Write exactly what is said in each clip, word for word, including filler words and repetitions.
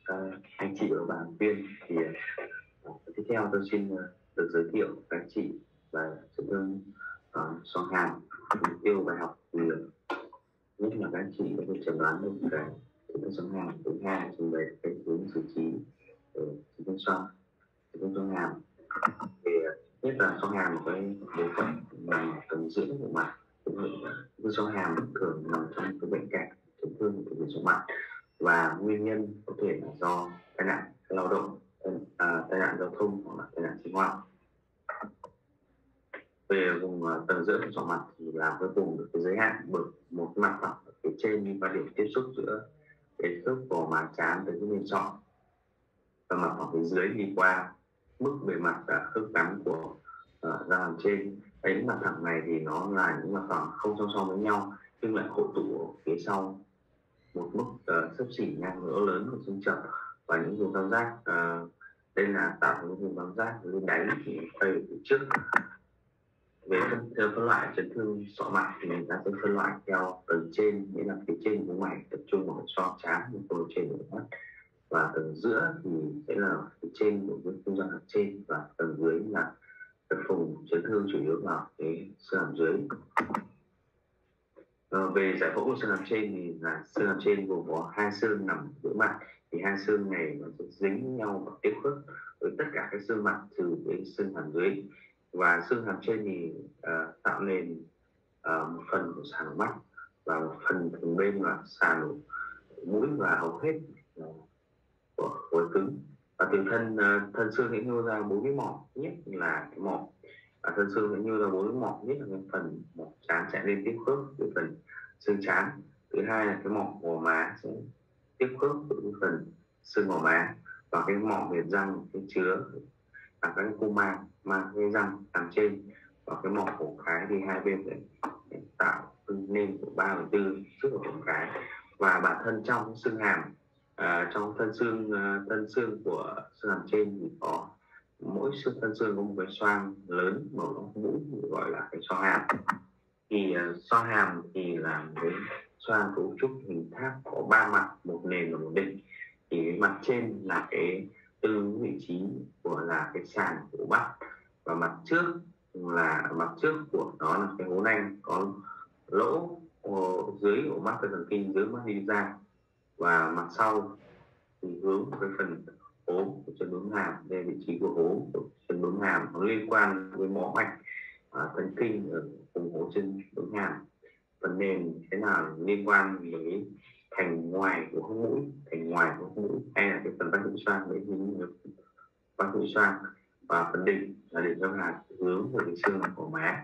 uh, anh chị và bạn viên. Thì uh, tiếp theo tôi xin uh, được giới thiệu các anh chị về chấn thương uh, xoang hàm. Mục tiêu bài học thì nhất là các anh chị có thể chẩn đoán được cái chấn thương xoang hàm. Thứ hai trình bày cái hướng xử trí ở chấn thương xoang chấn thương xoang hàm. Thì nhất là xoang hàm một cái bộ phận nằm tầng giữa của mặt. Chấn xoang hàm thường nằm trong cái bệnh cảnh chấn thương của bên xoang mặt, và nguyên nhân có thể là do tai nạn lao động, à, tai nạn giao thông hoặc là tai nạn sinh hoạt. Về vùng uh, tầng giữa của xoang mặt thì là cái vùng được cái giới hạn bởi một mặt phẳng ở phía trên đi qua điểm tiếp xúc giữa cái khớp gò má trán tới cái bên sọ, và mặt phẳng phía dưới đi qua mức bề mặt uh, khớp cắn của uh, răng hàm trên. Đấy, mặt phẳng này thì nó là những mặt phẳng không song song với nhau nhưng lại hội tụ ở phía sau một mức uh, xấp xỉ ngang lỗ lớn của xương chậu và những vùng tam giác. Uh, đây là tạo thành vùng tam giác lên đáy thì quay ở phía trước. Về phân, theo phân loại chấn thương sọ mặt thì người ta sẽ phân loại theo tầng trên, nghĩa là phía trên của mày tập trung vào xoang trán, phần trên của mắt, và tầng giữa thì sẽ là phía trên của cái không gian hàm trên, và tầng dưới là cái vùng chấn thương chủ yếu vào cái xương hàm dưới. À, về giải phẫu của xương hàm trên thì là xương hàm trên gồm có hai xương nằm giữa mặt, thì hai xương này nó sẽ dính nhau và tiếp khớp với tất cả các xương mặt trừ cái xương hàm dưới. Và xương hàm trên thì uh, tạo nên uh, một phần của sàn mắt và một phần phần bên là sàn mũi và hầu hết uh, của khối cứng. Và từ thân uh, thân xương sẽ nhô ra bốn cái mỏm, nhất là cái mỏm và thân xương sẽ nhô ra bốn cái mỏm, nhất là cái phần mỏm trán chạy lên tiếp khớp với phần xương trán. Thứ hai là cái mỏm gò má sẽ tiếp khớp với cái phần xương gò má, và cái mỏm huyệt răng cái chứa và các khu màng mang cái răng nằm trên, và cái mỏm cổ cái thì hai bên để, để tạo nên của ba phần tư trước của cổ cái. Và bản thân trong xương hàm, à, trong thân xương uh, thân xương của xương hàm trên thì có mỗi xương thân xương có một cái xoang lớn màu lông mũi, gọi là cái xoang hàm. Thì uh, xoang hàm thì là một cái xoang cấu trúc hình tháp có ba mặt, một nền và một đỉnh. Thì cái mặt trên là cái từ vị trí của là cái sàn của mắt, và mặt trước là mặt trước của nó là cái hố nanh có lỗ dưới của mắt và thần kinh dưới mắt đi ra, và mặt sau thì hướng cái phần hố của chân đốn hàm. Đây vị trí của hố của chân đốn hàm nó liên quan với mỏ mạch à, thần kinh ở vùng hố chân đốn hàm. Phần nền thế nào liên quan với thành ngoài của hông mũi, thành ngoài của hông mũi, hay là cái phần vách mũi xoang đấy, như vách mũi xoang. Và phần đỉnh là đỉnh xoang hàm hướng về cái xương của má.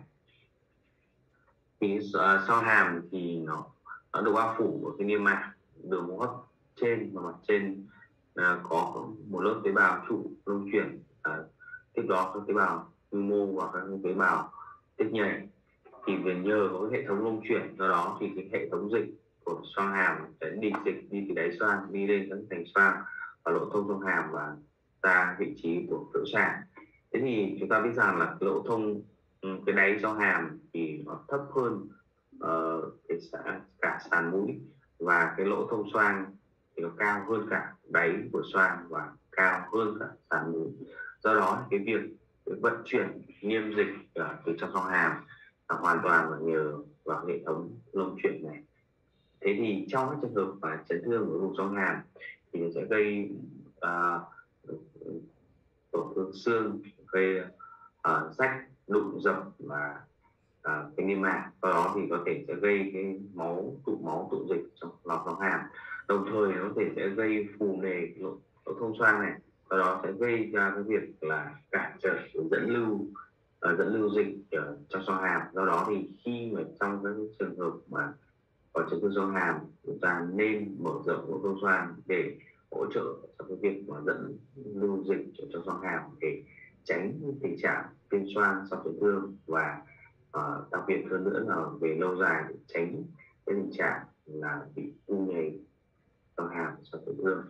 Thì uh, xoang hàm thì nó nó được bao phủ ở cái niêm mạc đường hô hấp trên, và mặt trên uh, có một lớp tế bào trụ luân chuyển, uh, tiếp đó các tế bào nhu mô và các tế bào tiết nhầy. Thì về nhờ có cái hệ thống luân chuyển, do đó thì cái hệ thống dịch của xoang hàm sẽ đi dịch đi từ đáy xoang đi lên các thành xoang và lỗ thông trong hàm và ra vị trí của phễu sàn. Thế thì chúng ta biết rằng là cái lỗ thông cái đáy xoang hàm thì nó thấp hơn uh, cái cả sàn mũi, và cái lỗ thông xoang thì nó cao hơn cả đáy của xoang và cao hơn cả sàn mũi. Do đó cái việc cái vận chuyển niêm dịch uh, từ trong xoang hàm là hoàn toàn là nhờ vào hệ thống luân chuyển này. Thế thì trong các trường hợp mà chấn thương ở vùng xoang hàm thì nó sẽ gây uh, tổn thương xương, gây uh, rách, đụng dập và uh, cái niêm mạc. Do đó thì có thể sẽ gây cái máu tụ máu tụ dịch trong lọt xoang hàm, đồng thời nó có thể sẽ gây phù nề lỗ thông xoang này. Do đó sẽ gây ra cái việc là cản trở dẫn lưu uh, dẫn lưu dịch ở trong xoang hàm. Do đó thì khi mà trong các trường hợp mà có chấn thương xoang hàm, chúng ta nên mở rộng lỗ thông xoang để hỗ trợ trong cái việc mà dẫn lưu dịch trong xoang hàm, để tránh tình trạng viêm xoang sau chấn thương, và uh, đặc biệt hơn nữa là về lâu dài để tránh cái tình trạng là bị u nhầy xoang hàm sau chấn thương.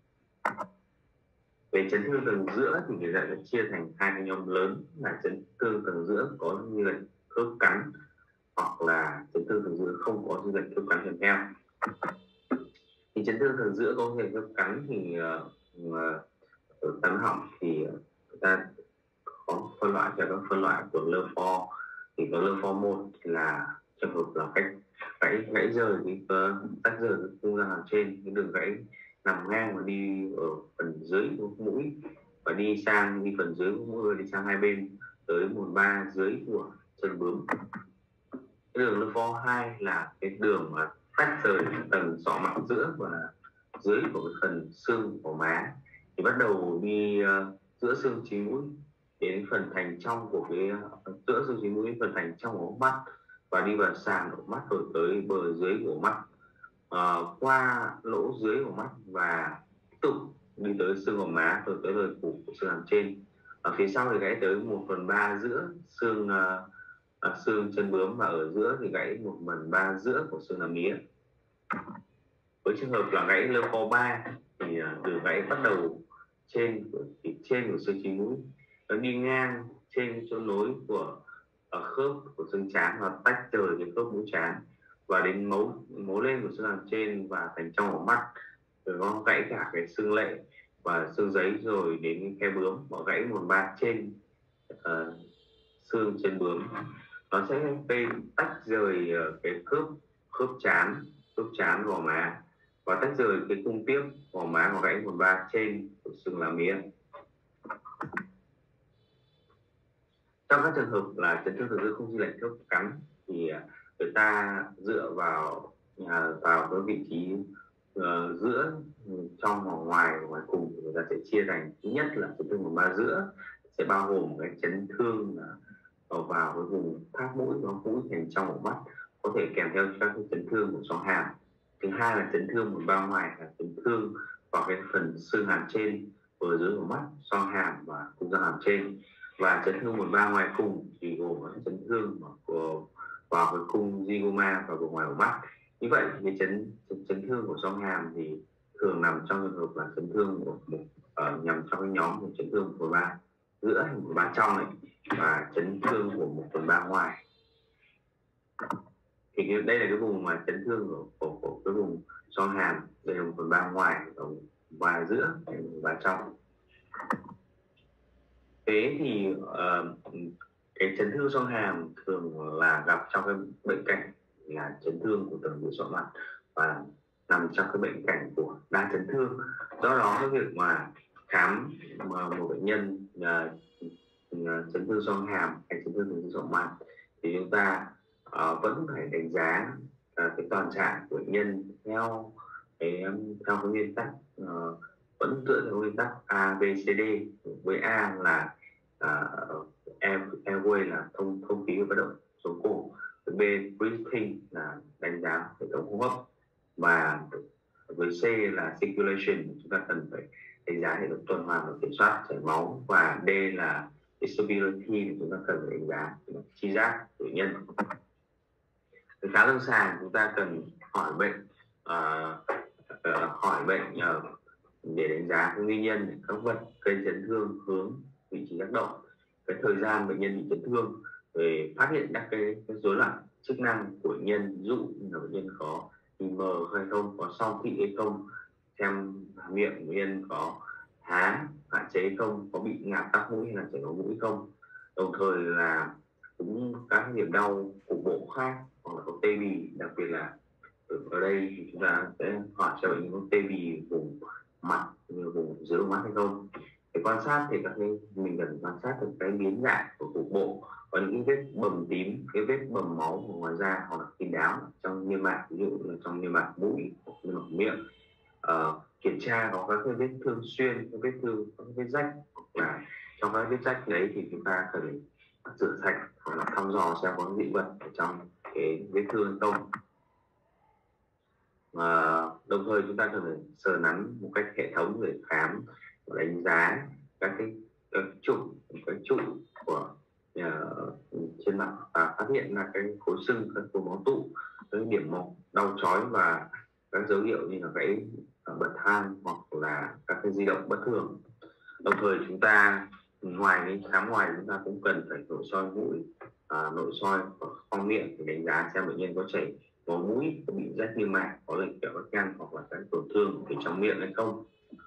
Về chấn thương tầng giữa thì người ta sẽ chia thành hai cái nhóm lớn là chấn thương tầng giữa có như là khớp cắn, hoặc là chấn thương tầng giữa không có như là khớp cắn kèm theo. Thì chấn thương thận giữa có thể do cắn thì uh, ở cắn họng thì chúng ta có phân loại theo các phân loại của lơ pho. Thì có lơ pho một là trường hợp là cách gãy gãy rời cái tách rời cái khung răng hàm trên, cái đường gãy nằm ngang và đi ở phần dưới của mũi và đi sang đi phần dưới của mũi đi sang hai bên tới một ba dưới của chân bướm. Cái đường lơ pho hai là cái đường mà tách rời tầng sọ mặt giữa và dưới của cái phần xương của má, thì bắt đầu đi uh, giữa xương chí mũi đến phần thành trong của cái uh, giữa xương chí mũi đến phần thành trong của mắt và đi vào sàn của mắt rồi tới bờ dưới của mắt, uh, qua lỗ dưới của mắt và tiếp tục đi tới xương của má rồi tới lời phủ của xương hàm trên. Ở phía sau thì gãy tới một phần ba giữa xương uh, uh, xương chân bướm và ở giữa thì gãy một phần ba giữa của xương hàm mía. Với trường hợp là gãy lơ pho ba thì từ gãy bắt đầu trên thì trên của xương chí mũi, nó đi ngang trên chỗ nối của ở khớp của xương trán và tách rời cái khớp mũi trán và đến mấu mấu lên của xương hàm trên và thành trong của mắt, rồi nó gãy cả cái xương lệ và xương giấy rồi đến cái khe bướm và gãy một ba trên uh, xương chân bướm. Nó sẽ tách rời cái khớp khớp trán khớp trán gò má và tách rời cái cung tiếp gò má và gãy một ba trên của xương lá mía. Trong các trường hợp là chấn thương thận giữa không di lệch khớp cắn thì người ta dựa vào vào cái vị trí uh, giữa trong và ngoài ngoài cùng thì người ta sẽ chia thành, thứ nhất là chấn thương vùng ba giữa sẽ bao gồm cái chấn thương uh, vào cái vùng tháp mũi và mũi thành trong của mắt, có thể kèm theo các cái chấn thương của xoang hàm. Thứ hai là chấn thương vùng ba ngoài là chấn thương vào cái phần xương hàm trên bờ dưới của mắt, xoang hàm và khung răng hàm trên. Và chấn thương một ba ngoài cùng thì gồm các chấn thương của vào cái khung zygoma và vùng ngoài của mắt. Như vậy cái chấn chấn thương của xoang hàm thì thường nằm trong trường hợp là chấn thương của một uh, nhằm trong cái nhóm của chấn thương một ba giữa hay một ba trong này và chấn thương của một phần ba ngoài. Thì đây là cái vùng mà chấn thương của, của, của cái vùng xoang hàm, đây là một phần ba ngoài và giữa hay một ba trong. Thế thì uh, cái chấn thương xoang hàm thường là gặp trong cái bệnh cảnh là chấn thương của tầng dưới xoang mặt và nằm trong cái bệnh cảnh của đa chấn thương. Do đó cái việc mà khám mà một bệnh nhân uh, uh, chấn thương xoang hàm hay chấn thương tầng dưới xoang mặt thì chúng ta uh, vẫn phải đánh giá uh, cái toàn trạng của bệnh nhân theo cái theo cái nguyên tắc uh, vẫn dựa theo nguyên tắc A B C D, với A là uh, airway là thông thông khí và vận động sống cổ, với B breathing là đánh giá hệ thống hô hấp, và với C là circulation, chúng ta cần phải đánh giá hệ thống tuần hoàn và kiểm soát chảy máu, và D là disability, chúng ta cần phải đánh giá chi giác của bệnh nhân. Cái khá lâm sàng chúng ta cần hỏi bệnh uh, uh, hỏi bệnh uh, để đánh giá cái nguyên nhân các vật gây chấn thương, hướng vị trí tác động, cái thời gian bệnh nhân bị chấn thương, về phát hiện các cái, cái rối loạn chức năng của bệnh nhân, ví dụ như là bệnh nhân có nhìn mờ hay không, có song thị hay không, xem miệng bệnh nhân có há hạn chế hay không, có bị ngạt tắc mũi hay là chảy máu mũi không, đồng thời là cũng các điểm đau cục bộ khác hoặc là có tê bì, đặc biệt là ở đây thì chúng ta sẽ hỏi cho bệnh nhân có tê bì vùng mặt như vùng dưới mắt hay không. Để quan sát thì các cái mình cần quan sát được cái biến dạng của cục bộ, có những vết bầm tím, cái vết bầm máu ở ngoài da hoặc là kín đáo trong niêm mạc, ví dụ là trong niêm mạc mũi, niêm mạc miệng. Uh, kiểm tra có các cái vết thương xuyên, các vết thương, các vết rách, và trong các vết rách đấy thì chúng ta cần rửa sạch hoặc là thăm dò xem có dị vật ở trong cái vết thương không. Uh, đồng thời chúng ta cần phải sờ nắn một cách hệ thống để khám và đánh giá các cái các trụ cái trụ của uh, trên mặt và phát hiện là cái khối sưng, các khối máu tụ, cái điểm màu đau chói và các dấu hiệu như là gãy bật than hoặc là các cái di động bất thường. Đồng thời chúng ta ngoài cái khám ngoài chúng ta cũng cần phải nội soi mũi, uh, nội soi và khoang miệng để đánh giá xem bệnh nhân có chảy có mũi, có bị rách niêm mạc, có lệch kẹo các nhăn hoặc là các tổn thương ở trong miệng hay không.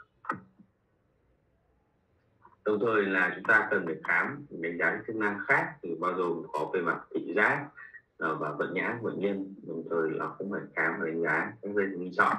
Đồng thời là chúng ta cần phải khám đánh giá các chức năng khác, thì bao gồm có về mặt thị giác và vận nhãn của bệnh nhân, đồng thời là cũng phải khám và đánh giá các dây thần chọn.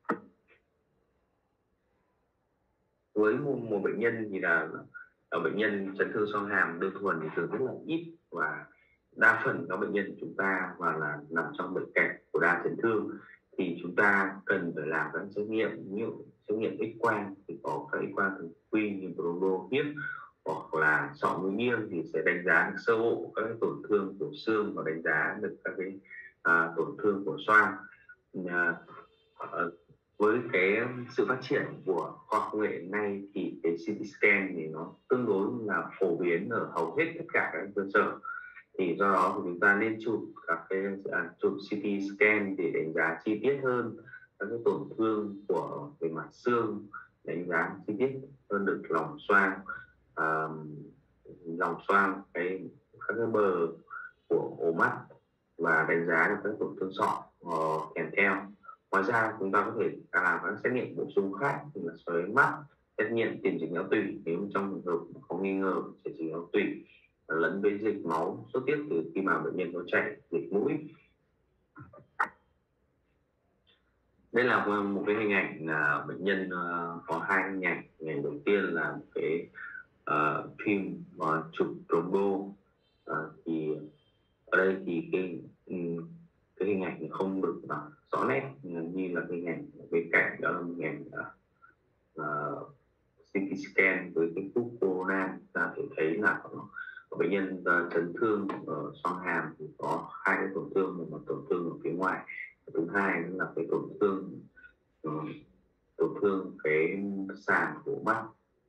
Với một, một bệnh nhân thì là ở bệnh nhân chấn thương xoang hàm đơn thuần thì thường rất là ít, và đa phần các bệnh nhân của chúng ta và là nằm trong bệnh cảnh của đa chấn thương thì chúng ta cần phải làm các xét nghiệm như xét nghiệm X-quang, thì có các X-quang thường quy như bronco hiếp hoặc là sọ mũi nghiêng thì sẽ đánh giá được sơ bộ các cái tổn thương của xương và đánh giá được các cái à, tổn thương của xoang. À, à, với cái sự phát triển của khoa học công nghệ hiện nay thì cái xê tê scan thì nó tương đối là phổ biến ở hầu hết tất cả các cơ sở, thì do đó thì chúng ta nên chụp các cái à, chụp xê tê scan để đánh giá chi tiết hơn các cái tổn thương của về mặt xương, đánh giá chi tiết hơn được lòng xoang, à, lòng xoang cái các cái bờ của ổ mắt và đánh giá được các tổn thương sọ uh, kèm theo. Ngoài ra chúng ta có thể làm các xét nghiệm bổ sung khác như là xoáy mắt, xét nghiệm tiền dịch não tủy nếu trong trường hợp có nghi ngờ chảy dịch não tủy lẫn với dịch máu xuất tiết từ khi mà bệnh nhân có chảy dịch mũi. Đây là một cái hình ảnh là bệnh nhân uh, có hai hình ảnh. Hình ảnh đầu tiên là một cái uh, phim uh, chụp trombo, uh, thì ở đây thì cái um, cái hình ảnh không được uh, rõ nét như là hình ảnh bên cạnh, đó là hình ảnh uh, xê tê scan với cái cúc corona. Ta thể thấy là có, có bệnh nhân uh, chấn thương ở xoang hàm thì có hai cái tổn thương, một là tổn thương ở phía ngoài, thứ hai là cái tổn thương uh, tổn thương cái sàn của mắt.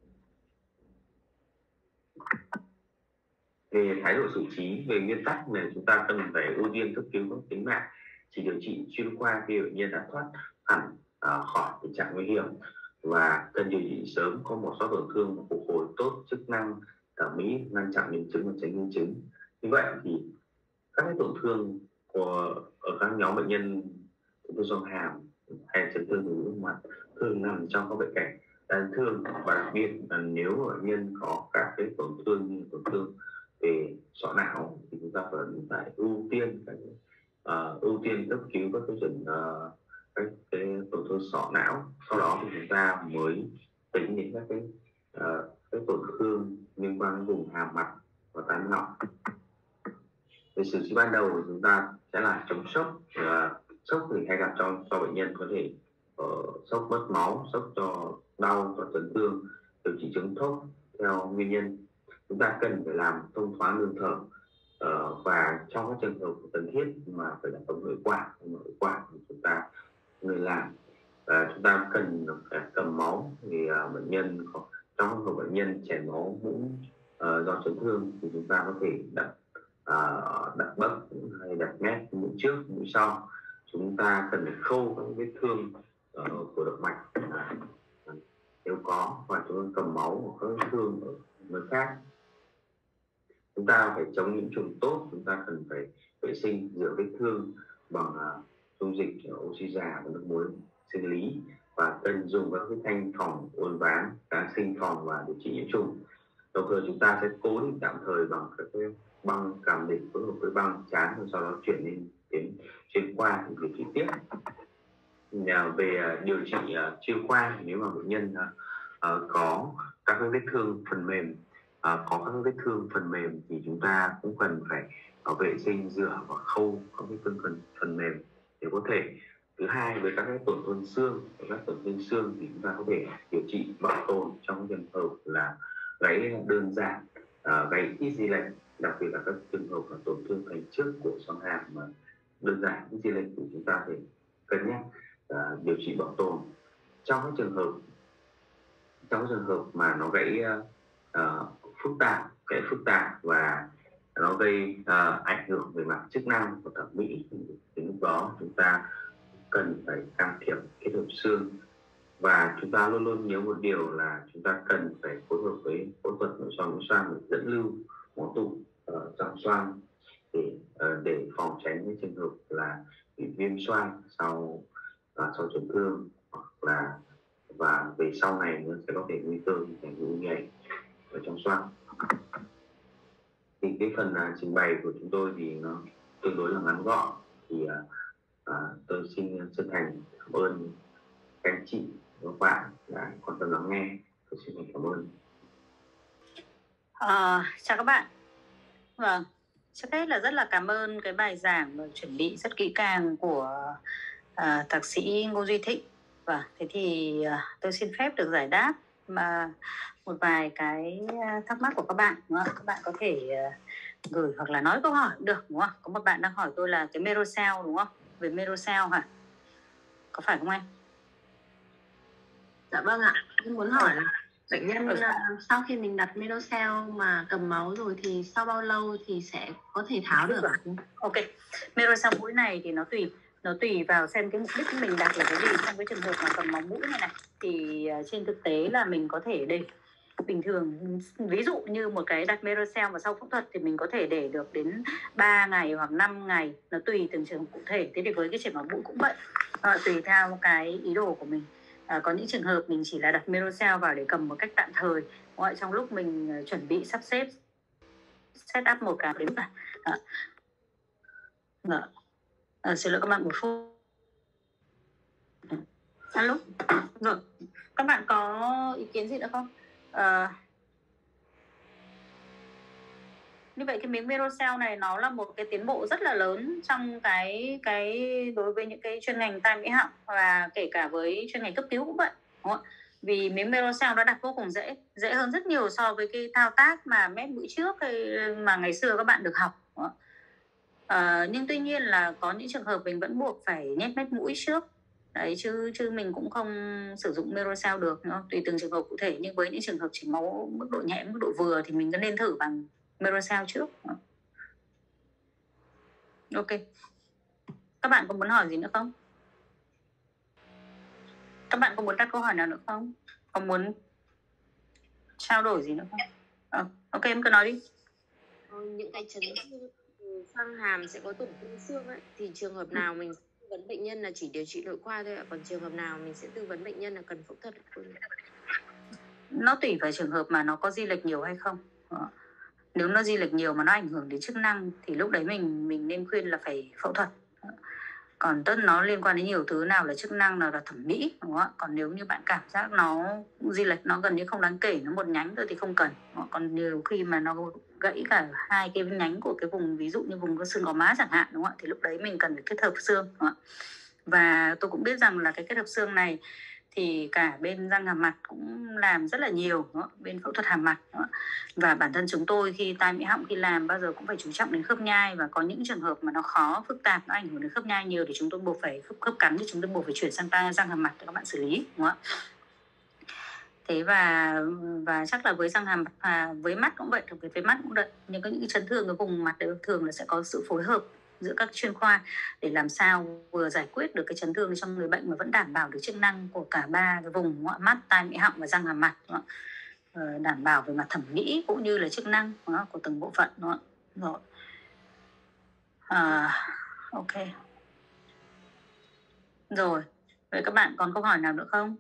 Về thái độ xử trí, về nguyên tắc này chúng ta cần phải ưu tiên cấp cứu các tính mạng, chỉ điều trị chuyên khoa khi bệnh nhân đã thoát hẳn uh, khỏi tình trạng nguy hiểm, và cần điều trị sớm, không bỏ sót tổn thương và phục hồi tốt chức năng thẩm mỹ, ngăn chặn biến chứng và tránh biến chứng. Như vậy thì các cái tổn thương của ở các nhóm bệnh nhân chấn thương xoang hàm hay chấn thương vùng mặt thường nằm trong các bệnh cảnh đa chấn thương, và đặc biệt là nếu bệnh nhân có các cái tổn thương như tổn thương về sọ não thì chúng ta vẫn phải ưu tiên cái uh, ưu tiên cấp cứu các cái chuẩn uh, các cái tổn thương sọ não, sau đó thì chúng ta mới tính đến các cái uh, cái tổn thương liên quan đến vùng hàm mặt và tai họng. Về xử trí ban đầu thì chúng ta sẽ là chống sốc. Uh, sốc thì hay gặp cho cho bệnh nhân có thể uh, sốc mất máu, sốc cho đau, cho chấn thương, điều trị chống sốc theo nguyên nhân. Chúng ta cần phải làm thông thoáng đường thở, uh, và trong các trường hợp cần thiết mà phải là ống nội quản, nội quản thì chúng ta người làm. Uh, chúng ta cần phải cầm máu thì uh, bệnh nhân có, trong trường hợp bệnh nhân chảy máu mũi uh, do chấn thương thì chúng ta có thể đặt uh, đặt bấc hay đặt mép mũi trước, mũi sau. Chúng ta cần phải khâu các vết thương uh, của động mạch uh, nếu có, và chúng ta cầm máu của các vết thương ở nơi khác. Chúng ta phải chống nhiễm trùng tốt, chúng ta cần phải vệ sinh rửa vết thương bằng uh, dung dịch uh, oxy già và nước muối sinh lý, và cần dùng các cái thanh phòng uốn ván, kháng sinh phòng và điều trị nhiễm trùng. Đồng thời chúng ta sẽ cố định tạm thời bằng các cái băng cảm định phối hợp với băng chán, và sau đó chuyển lên đến chuyên khoa thì điều trị tiếp. Về điều trị uh, chuyên khoa, nếu mà bệnh nhân uh, uh, có các cái vết thương phần mềm, uh, có các vết thương phần mềm thì chúng ta cũng cần phải uh, vệ sinh, rửa và khâu các vết thương phần, phần mềm nếu có thể. Thứ hai, với các cái tổn thương xương, các tổn thương xương thì chúng ta có thể điều trị bảo tồn trong trường hợp là gãy đơn giản, uh, gãy ít di lệch, đặc biệt là các trường hợp là tổn thương thành trước của xoang hàm mà đơn giản ít di lệch thì chúng ta phải cân nhắc uh, điều trị bảo tồn. Trong các trường hợp trong các trường hợp mà nó gãy uh, phức tạp, gãy phức tạp và nó gây uh, ảnh hưởng về mặt chức năng của thẩm mỹ thì lúc đó chúng ta cần phải can thiệp kết hợp xương. Và chúng ta luôn luôn nhớ một điều là chúng ta cần phải phối hợp với phẫu thuật nội soi mũi xoang để dẫn lưu máu tụ ở trong xoang. để uh, để phòng tránh những trường hợp là bị viêm xoang sau uh, sau chấn thương, hoặc là và về sau này nó sẽ có thể nguy cơ thành u nhảy ở trong xoang. Thì cái phần uh, trình bày của chúng tôi thì nó tương đối là ngắn gọn, thì uh, uh, tôi xin chân thành cảm ơn các anh chị và các bạn đã quan tâm lắng nghe. Tôi xin cảm ơn. À, chào các bạn. Vâng, trước hết là rất là cảm ơn cái bài giảng và chuẩn bị rất kỹ càng của à, thạc sĩ Ngô Duy Thịnh. Và thế thì à, tôi xin phép được giải đáp mà một vài cái thắc mắc của các bạn, đúng không? Các bạn có thể à, gửi hoặc là nói câu hỏi cũng được, đúng không? Có một bạn đang hỏi tôi là cái Merocell, đúng không? Về Merocell hả? Có phải không em? Dạ vâng ạ. Em muốn hỏi là bệnh nhân ừ. sau khi mình đặt Merocell mà cầm máu rồi thì sau bao lâu thì sẽ có thể tháo được? Ok, Merocell mũi này thì nó tùy nó tùy vào xem cái mục đích mình đặt là cái gì. Trong cái trường hợp mà cầm máu mũi này này thì trên thực tế là mình có thể để bình thường, ví dụ như một cái đặt Merocell mà sau phẫu thuật thì mình có thể để được đến ba ngày hoặc năm ngày, nó tùy từng trường hợp cụ thể. Thế thì với cái chảy máu mũi cũng vậy, à, tùy theo cái ý đồ của mình. À, có những trường hợp mình chỉ là đặt Merocell vào để cầm một cách tạm thời, gọi trong lúc mình chuẩn bị sắp xếp set up một cái đến à, à, à, xin lỗi các bạn một phút. Alo, rồi các bạn có ý kiến gì nữa không? À, như vậy cái miếng Merocell này nó là một cái tiến bộ rất là lớn trong cái cái đối với những cái chuyên ngành tai mũi họng, và kể cả với chuyên ngành cấp cứu cũng vậy, đúng không? Vì miếng Merocell nó đặt vô cùng dễ, dễ hơn rất nhiều so với cái thao tác mà mép mũi trước hay mà ngày xưa các bạn được học. À, nhưng tuy nhiên là có những trường hợp mình vẫn buộc phải nhét mép mũi trước đấy, chứ chứ mình cũng không sử dụng Merocell được nữa, tùy từng trường hợp cụ thể. Nhưng với những trường hợp chảy máu mức độ nhẹ, mức độ vừa thì mình cứ nên thử bằng Merocell trước. Ok, các bạn có muốn hỏi gì nữa không? Các bạn có muốn đặt câu hỏi nào nữa không? Có muốn trao đổi gì nữa không? À, ok, em cứ nói đi. Những cái chấn thương xoang hàm sẽ có tổn thương xương ấy, thì trường hợp nào mình tư vấn bệnh nhân là chỉ điều trị nội khoa thôi ạ, còn trường hợp nào mình sẽ tư vấn bệnh nhân là cần phẫu thuật? Nó tùy vào trường hợp mà nó có di lệch nhiều hay không. Nếu nó di lệch nhiều mà nó ảnh hưởng đến chức năng thì lúc đấy mình mình nên khuyên là phải phẫu thuật. Còn tất nó liên quan đến nhiều thứ, nào là chức năng, nào là thẩm mỹ, đúng không? Còn nếu như bạn cảm giác nó di lệch nó gần như không đáng kể, nó một nhánh thôi thì không cần. Còn nhiều khi mà nó gãy cả hai cái nhánh của cái vùng, ví dụ như vùng cơ xương gò má chẳng hạn, đúng không? Thì lúc đấy mình cần phải kết hợp xương, đúng không? Và tôi cũng biết rằng là cái kết hợp xương này thì cả bên răng hàm mặt cũng làm rất là nhiều, đó, bên phẫu thuật hàm mặt đó. Và bản thân chúng tôi khi tai mũi họng khi làm bao giờ cũng phải chú trọng đến khớp nhai, và có những trường hợp mà nó khó phức tạp, nó ảnh hưởng đến khớp nhai nhiều thì chúng tôi buộc phải khớp, khớp cắn thì chúng tôi buộc phải chuyển sang tai răng hàm mặt để các bạn xử lý, đúng không ạ? Thế và và chắc là với răng hàm và với mắt cũng vậy, đặc biệt với mắt cũng vậy. Nhưng có những chấn thương ở vùng mặt đều thường là sẽ có sự phối hợp giữa các chuyên khoa để làm sao vừa giải quyết được cái chấn thương trong người bệnh mà vẫn đảm bảo được chức năng của cả ba cái vùng mắt, tai mũi họng và răng hàm mặt, đúng không? Đảm bảo về mặt thẩm mỹ cũng như là chức năng của từng bộ phận, đúng không? Rồi. À, ok. Rồi, vậy các bạn còn câu hỏi nào nữa không?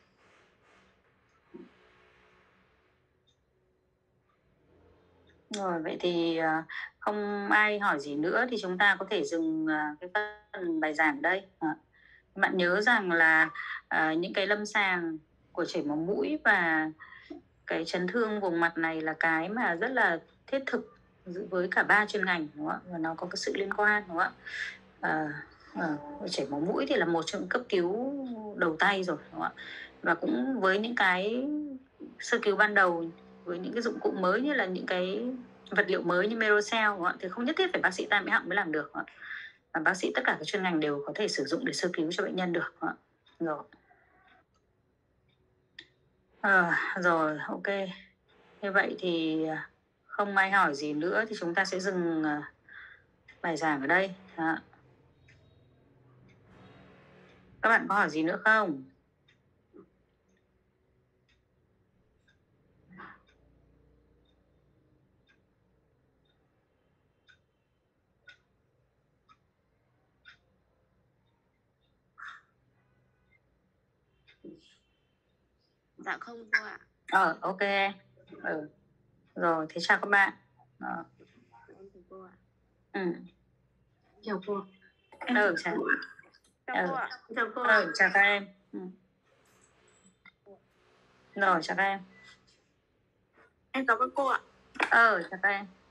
Rồi, vậy thì không ai hỏi gì nữa thì chúng ta có thể dừng cái phần bài giảng ở đây. Bạn nhớ rằng là à, những cái lâm sàng của chảy máu mũi và cái chấn thương vùng mặt này là cái mà rất là thiết thực với cả ba chuyên ngành, đúng không? Và nó có cái sự liên quan, đúng không ạ? À, à, chảy máu mũi thì là một trong cấp cứu đầu tay rồi, đúng không ạ? Và cũng với những cái sơ cứu ban đầu, với những cái dụng cụ mới như là những cái vật liệu mới như Merocell, đúng không ạ? Thì không nhất thiết phải bác sĩ tai mũi họng mới làm được, đúng không ạ? Và bác sĩ tất cả các chuyên ngành đều có thể sử dụng để sơ cứu cho bệnh nhân được, đúng không ạ? Rồi. À, rồi, ok. Như vậy thì không ai hỏi gì nữa thì chúng ta sẽ dừng bài giảng ở đây. Đó. Các bạn có hỏi gì nữa không? Dạ không cô ạ. Ờ, ok em. Ừ. Rồi, thế chào các bạn. Ờ. Em chào cô ạ. Ừ. Chào cô. Ừ, chào. Chào Ừ. cô ạ. Chào cô ạ. Ừ, chào các em. Ừ. Rồi, chào các em. Em cảm ơn cô ạ. Ờ, chào các em.